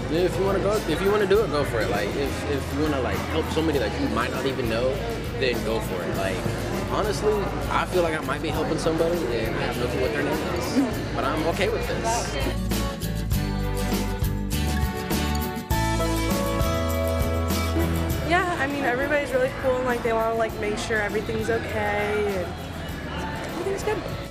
If you want to go, if you want to do it, go for it. Like, if you want to like help somebody that you might not even know, then go for it. Like, honestly, I feel like I might be helping somebody, and I have no clue what their name is, but I'm okay with this. Yeah, I mean, everybody's really cool and like they want to like make sure everything's okay and everything's good.